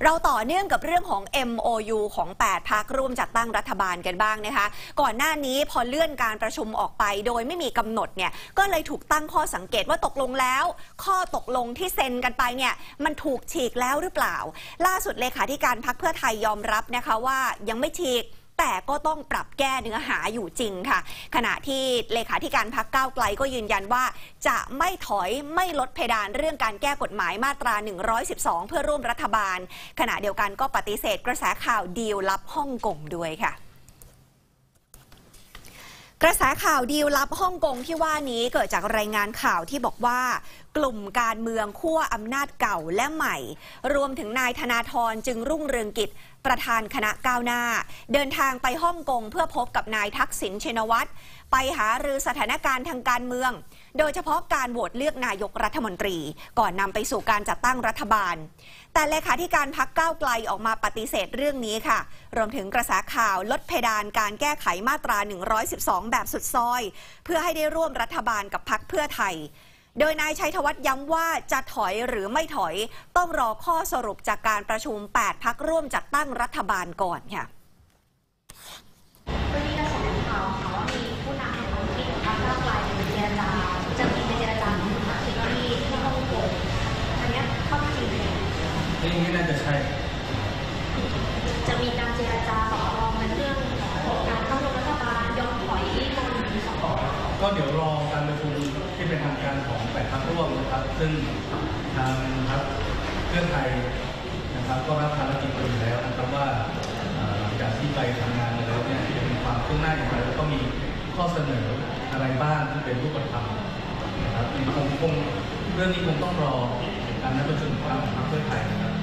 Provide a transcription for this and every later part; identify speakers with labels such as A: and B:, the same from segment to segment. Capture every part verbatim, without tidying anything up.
A: เราต่อเนื่องกับเรื่องของ เอ็ม โอ ยู ของแปดพรรคร่วมจัดตั้งรัฐบาลกันบ้างนะคะก่อนหน้านี้พอเลื่อนการประชุมออกไปโดยไม่มีกำหนดเนี่ยก็เลยถูกตั้งข้อสังเกตว่าตกลงแล้วข้อตกลงที่เซ็นกันไปเนี่ยมันถูกฉีกแล้วหรือเปล่าล่าสุดเลขาธิการพรรคเพื่อไทยยอมรับนะคะว่ายังไม่ฉีกแต่ก็ต้องปรับแก้เนื้อหาอยู่จริงค่ะขณะที่เลขาธิการพรรคก้าวไกลก็ยืนยันว่าจะไม่ถอยไม่ลดเพดานเรื่องการแก้กฎหมายมาตราหนึ่งร้อยสิบสองเพื่อร่วมรัฐบาลขณะเดียวกันก็ปฏิเสธกระแสข่าวดีลลับฮ่องกงด้วยค่ะกระแสข่าวดีลลับฮ่องกงที่ว่านี้เกิดจากรายงานข่าวที่บอกว่ากลุ่มการเมืองขั้วอำนาจเก่าและใหม่รวมถึงนายธนาธรจึงรุ่งเรืองกิจประธานคณะก้าวหน้าเดินทางไปฮ่องกงเพื่อพบกับนายทักษิณชินวัตรไปหารือสถานการณ์ทางการเมืองโดยเฉพาะการโหวตเลือกนายกรัฐมนตรีก่อนนำไปสู่การจัดตั้งรัฐบาลแต่เลขาธิการพรรคก้าวไกลออกมาปฏิเสธเรื่องนี้ค่ะรวมถึงกระแสข่าวลดเพดานการแก้ไขมาตราหนึ่งร้อยสิบสองแบบสุดซอยเพื่อให้ได้ร่วมรัฐบาลกับพรรคเพื่อไทยโดยนายชัยธวัฒน์ย้ำว่าจะถอยหรือไม่ถอยต้องรอข้อสรุปจากการประชุมแปดพรรคร่วมจัดตั้งรัฐบาลก่อนค่ะ
B: วันนี้กระแสข่าวค่ะว่ามีผู้นำในท้องถิ่นพรรคก้าวไกลไปเจรจาจะมีไปเจรจากับคุณทักษิณที่ที่ฮ่องกงอันนี้ข้อจริงเลย
C: นี่ไม่น่าจะใช่
B: จะมีการเจรจาต่อรองในเรื่องของการเข้าร่วมรัฐบาลยอมถอยลงหรือสอง
C: ก็เดี๋ยวรอการประชุมที่เป็นทางการของแปดพรรคร่วมนะครับซึ่งทางพรรคเพื่อไทยนะครับก็รับภารกิจอยู่แล้วนะครับว่าหลังจากที่ไปทำงานแล้วเนี่ยจะมีความคืบหน้าอย่างไรแล้วก็มีข้อเสนออะไรบ้างที่เป็นรูปธรรมนะครับคงคงเรื่องนี้คงต้องรอการนัดประชุมของพรรคเพื่อไทยนะครับ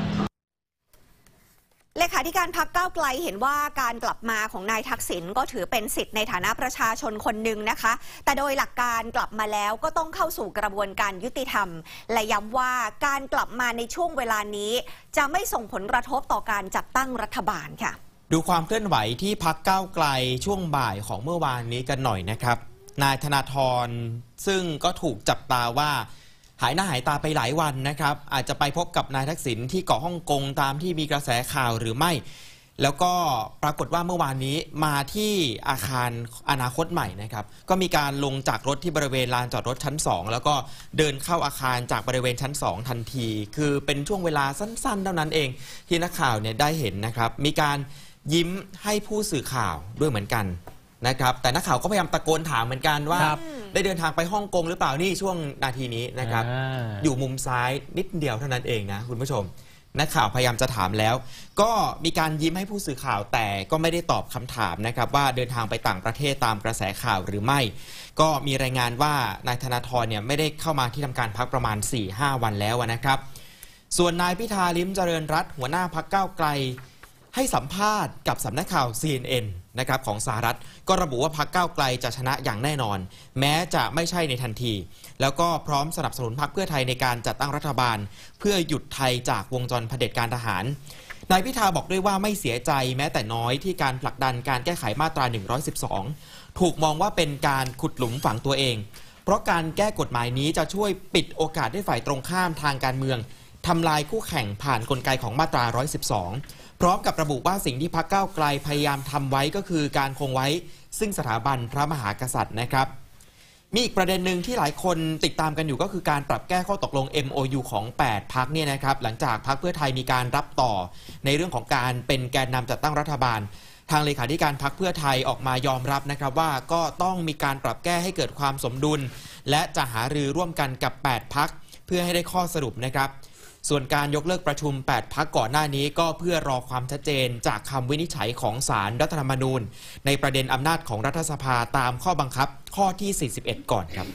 A: เลขาธิการพรรคก้าวไกลเห็นว่าการกลับมาของนายทักษิณก็ถือเป็นสิทธิ์ในฐานะประชาชนคนหนึ่งนะคะแต่โดยหลักการกลับมาแล้วก็ต้องเข้าสู่กระบวนการยุติธรรมและย้ำว่าการกลับมาในช่วงเวลานี้จะไม่ส่งผลกระทบต่อการจัดตั้งรัฐบาลค่ะ
D: ดูความเคลื่อนไหวที่พรรคก้าวไกลช่วงบ่ายของเมื่อวานนี้กันหน่อยนะครับนายธนาธรซึ่งก็ถูกจับตาว่าหายหน้าหายตาไปหลายวันนะครับอาจจะไปพบกับนายทักษิณที่เกาะฮ่องกงตามที่มีกระแสข่าวหรือไม่แล้วก็ปรากฏว่าเมื่อวานนี้มาที่อาคารอนาคตใหม่นะครับก็มีการลงจากรถที่บริเวณลานจอดรถชั้นสองแล้วก็เดินเข้าอาคารจากบริเวณชั้นสองทันทีคือเป็นช่วงเวลาสั้นๆเท่านั้นเองที่นักข่าวเนี่ยได้เห็นนะครับมีการยิ้มให้ผู้สื่อข่าวด้วยเหมือนกันนะครับแต่นักข่าวก็พยายามตะโกนถามเหมือนกันว่าได้เดินทางไปฮ่องกงหรือเปล่านี่ช่วงนาทีนี้นะครับ อ, อยู่มุมซ้ายนิดเดียวเท่านั้นเองนะคุณผู้ชมนักข่าวพยายามจะถามแล้วก็มีการยิ้มให้ผู้สื่อข่าวแต่ก็ไม่ได้ตอบคำถามนะครับว่าเดินทางไปต่างประเทศตามกระแสข่าวหรือไม่ก็มีรายงานว่านายธนาธรเนี่ยไม่ได้เข้ามาที่ทำการพรรคประมาณ สี่ห้า วันแล้วนะครับส่วนนายพิธาลิ้มเจริญรัตน์หัวหน้าพรรคก้าวไกลให้สัมภาษณ์กับสำนักข่าว ซี เอ็น เอ็น นะครับของสหรัฐก็ระบุว่าพรรคก้าวไกลจะชนะอย่างแน่นอนแม้จะไม่ใช่ในทันทีแล้วก็พร้อมสนับสนุนพรรคเพื่อไทยในการจัดตั้งรัฐบาลเพื่อหยุดไทยจากวงจรเผด็จการทหารนายพิธาบอกด้วยว่าไม่เสียใจแม้แต่น้อยที่การผลักดันการแก้ไขมาตราหนึ่งร้อยสิบสองถูกมองว่าเป็นการขุดหลุมฝังตัวเองเพราะการแก้กฎหมายนี้จะช่วยปิดโอกาสให้ฝ่ายตรงข้ามทางการเมืองทำลายคู่แข่งผ่านกลไกของมาตราหนึ่งร้อยสิบสองพร้อมกับระบุว่าสิ่งที่พรรคก้าวไกลพยายามทำไว้ก็คือการคงไว้ซึ่งสถาบันพระมหากษัตริย์นะครับมีอีกประเด็นหนึ่งที่หลายคนติดตามกันอยู่ก็คือการปรับแก้ข้อตกลง เอ็ม โอ ยู ของแปดพรรคเนี่ยนะครับหลังจากพรรคเพื่อไทยมีการรับต่อในเรื่องของการเป็นแกนนำจัดตั้งรัฐบาลทางเลขาธิการพรรคเพื่อไทยออกมายอมรับนะครับว่าก็ต้องมีการปรับแก้ให้เกิดความสมดุลและจะหารือร่วมกันกับแปดพรรคเพื่อให้ได้ข้อสรุปนะครับส่วนการยกเลิกประชุมแปดพรรคก่อนหน้านี้ก็เพื่อรอความชัดเจนจากคำวินิจฉัยของศาลรัฐธรรมนูญในประเด็นอำนาจของรัฐสภาตามข้อบังคับข้อที่สี่สิบเอ็ดก่อนครับ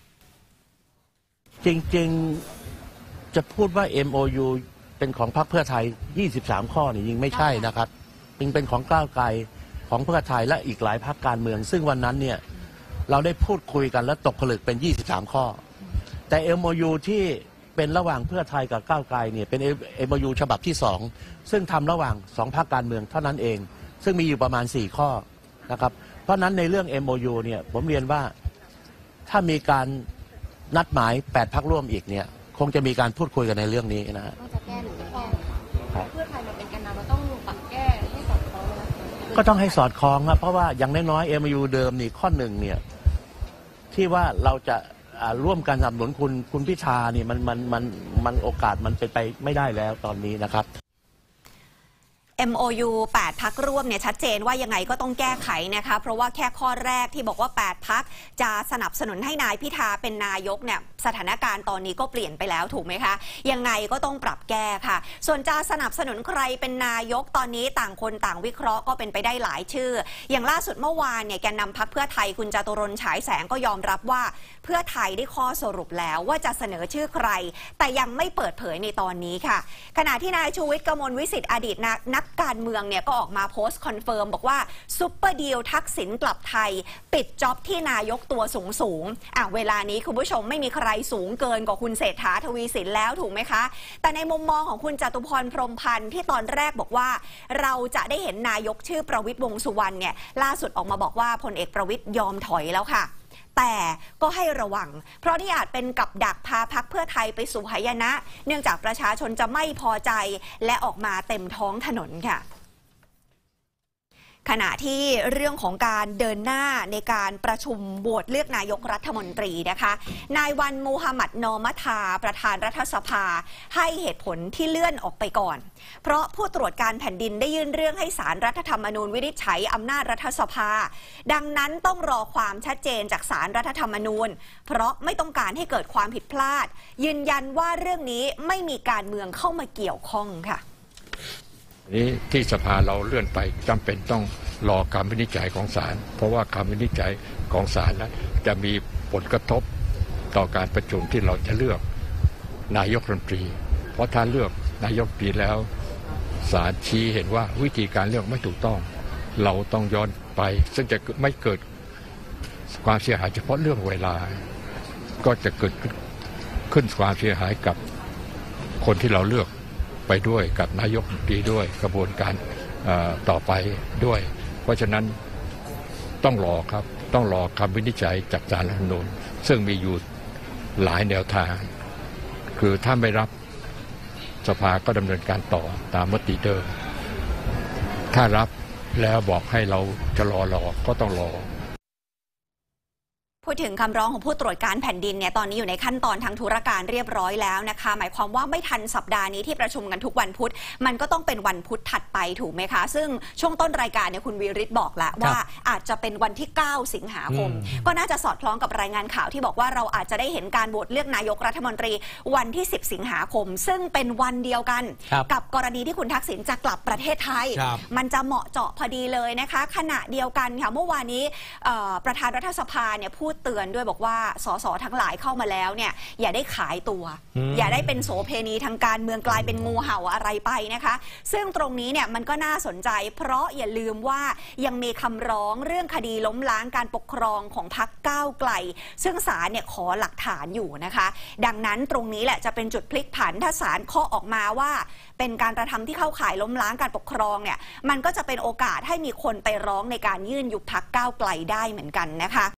E: จริงๆจะพูดว่า เอ็ม โอ ยู เป็นของพรรคเพื่อไทยยี่สิบสามข้อนี่ยิงไม่ใช่นะครับจริงเป็นของก้าวไกลของเพื่อไทยและอีกหลายพรรคการเมืองซึ่งวันนั้นเนี่ยเราได้พูดคุยกันและตกผลึกเป็นยี่สิบสามข้อแต่ เอ็ม โอ ยู ที่เป็นระหว่างเพื่อไทยกับก้าวไกลเนี่ยเป็น เอ็ม โอ ยู ฉบับที่สองซึ่งทำระหว่างสองพรรคการเมืองเท่านั้นเองซึ่งมีอยู่ประมาณสี่ข้อนะครับเพราะนั้นในเรื่อง เอ็ม โอ ยู เนี่ยผมเรียนว่าถ้ามีการนัดหมายแปดพรรคร่วมอีกเนี่ยคงจะมีการพูดคุยกันในเรื่องนี้นะฮะจะแก้หรือไม่แก้เพื่อไทยก็ต้องให้สอดคล้องครับเพราะว่าอย่างน้อยๆ เอ็ม โอ ยู เดิมนี่ข้อหนึ่งเนี่ยที่ว่าเราจะร่วมกันสนับสนุนคุณคุณพิธานี่มันมันมันมันโอกาสมันเป็นไปไม่ได้แล้วตอนนี้นะครับ
A: เอ็ม โอ ยู แปด พรรคร่วมเนี่ยชัดเจนว่ายังไงก็ต้องแก้ไขนะคะเพราะว่าแค่ข้อแรกที่บอกว่าแปดพรรคจะสนับสนุนให้นายพิธาเป็นนายกเนี่ยสถานการณ์ตอนนี้ก็เปลี่ยนไปแล้วถูกไหมคะยังไงก็ต้องปรับแก้ค่ะส่วนจะสนับสนุนใครเป็นนายกตอนนี้ต่างคนต่างวิเคราะห์ก็เป็นไปได้หลายชื่ออย่างล่าสุดเมื่อวานเนี่ยแกนนำพรรคเพื่อไทยคุณจตุรนต์ฉายแสงก็ยอมรับว่าเพื่อไทยได้ข้อสรุปแล้วว่าจะเสนอชื่อใครแต่ยังไม่เปิดเผยในตอนนี้ค่ะขณะที่นายชูวิทย์กมลวิสิทธิ์อดีตนักการเมืองเนี่ยก็ออกมาโพสต์คอนเฟิร์มบอกว่าซุปเปอร์ดีลทักษิณกลับไทยปิดจ็อบที่นายกตัวสูงสูงอ่ะเวลานี้คุณผู้ชมไม่มีใครสูงเกินกว่าคุณเศรษฐาทวีสินแล้วถูกไหมคะแต่ในมุมมองของคุณจตุพรพรหมพันธ์ที่ตอนแรกบอกว่าเราจะได้เห็นนายกชื่อประวิตรวงษ์สุวรรณเนี่ยล่าสุดออกมาบอกว่าพลเอกประวิตรยอมถอยแล้วค่ะแต่ก็ให้ระวังเพราะนี่อาจเป็นกับดักพาพรรคเพื่อไทยไปสู่หายนะเนื่องจากประชาชนจะไม่พอใจและออกมาเต็มท้องถนนค่ะขณะที่เรื่องของการเดินหน้าในการประชุมโหวตเลือกนายกรัฐมนตรีนะคะนายวันมูฮัมหมัดนอมัทาประธานรัฐสภาให้เหตุผลที่เลื่อนออกไปก่อนเพราะผู้ตรวจการแผ่นดินได้ยื่นเรื่องให้ศาลรัฐธรรมนูญวินิจฉัยอำนาจรัฐสภาดังนั้นต้องรอความชัดเจนจากศาลรัฐธรรมนูญเพราะไม่ต้องการให้เกิดความผิดพลาดยืนยันว่าเรื่องนี้ไม่มีการเมืองเข้ามาเกี่ยวข้องค่ะ
F: นี้ที่สภาเราเลื่อนไปจำเป็นต้องรอการวินิจฉัยของศาลเพราะว่าการวินิจฉัยของศาลนั้นจะมีผลกระทบต่อการประชุมที่เราจะเลือกนายกรัฐมนตรีเพราะถ้าเลือกนายกรัฐมนตรีแล้วศาลชี้เห็นว่าวิธีการเลือกไม่ถูกต้องเราต้องย้อนไปซึ่งจะไม่เกิดความเสียหายเฉพาะเรื่องเวลาก็จะเกิดขึ้นความเสียหายกับคนที่เราเลือกไปด้วยกับนายกรัฐมนตรีด้วยกระบวนการต่อไปด้วยเพราะฉะนั้นต้องรอครับต้องรอคำวินิจฉัยจากศาลรัฐธรรมนูญซึ่งมีอยู่หลายแนวทางคือถ้าไม่รับสภาก็ดำเนินการต่อตามมติเดิมถ้ารับแล้วบอกให้เราจะรอรอก็ต้องรอ
A: พูดถึงคำร้องของผู้ตรวจการแผ่นดินเนี่ยตอนนี้อยู่ในขั้นตอนทางธุรการเรียบร้อยแล้วนะคะหมายความว่าไม่ทันสัปดาห์นี้ที่ประชุมกันทุกวันพุธมันก็ต้องเป็นวันพุธถัดไปถูกไหมคะซึ่งช่วงต้นรายการเนี่ยคุณวีริศบอกแล้วว่าอาจจะเป็นวันที่เก้าสิงหาคมก็น่าจะสอดคล้องกับรายงานข่าวที่บอกว่าเราอาจจะได้เห็นการโหวตเลือกนายกรัฐมนตรีวันที่สิบสิงหาคมซึ่งเป็นวันเดียวกันกับกรณีที่คุณทักษิณจะกลับประเทศไทยมันจะเหมาะเจาะพอดีเลยนะคะขณะเดียวกันค่ะเมื่อวานนี้ประธานรัฐสภาเนี่ยพูดเตือนด้วยบอกว่าสสทั้งหลายเข้ามาแล้วเนี่ยอย่าได้ขายตัวอย่าได้เป็นโสเพณีทางการเมืองกลายเป็นงูเห่าอะไรไปนะคะซึ่งตรงนี้เนี่ยมันก็น่าสนใจเพราะอย่าลืมว่ายังมีคำร้องเรื่องคดีล้มล้างการปกครองของพรรคก้าวไกลซึ่งศาลเนี่ยขอหลักฐานอยู่นะคะดังนั้นตรงนี้แหละจะเป็นจุดพลิกผันถ้าศาลข้อออกมาว่าเป็นการกระทำที่เข้าข่ายล้มล้างการปกครองเนี่ยมันก็จะเป็นโอกาสให้มีคนไปร้องในการยื่นยุบพรรคก้าวไกลได้เหมือนกันนะคะ